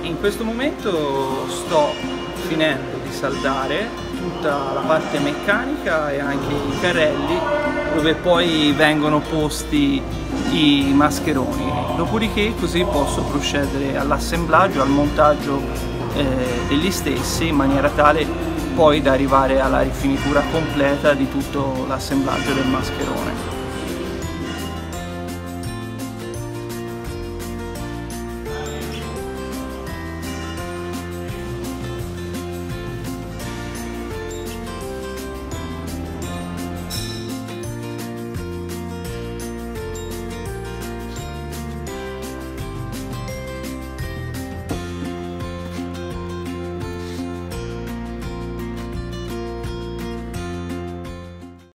In questo momento sto finendo di saldare tutta la parte meccanica e anche i carrelli dove poi vengono posti i mascheroni, dopodiché così posso procedere all'assemblaggio, al montaggio degli stessi in maniera tale poi da arrivare alla rifinitura completa di tutto l'assemblaggio del mascherone.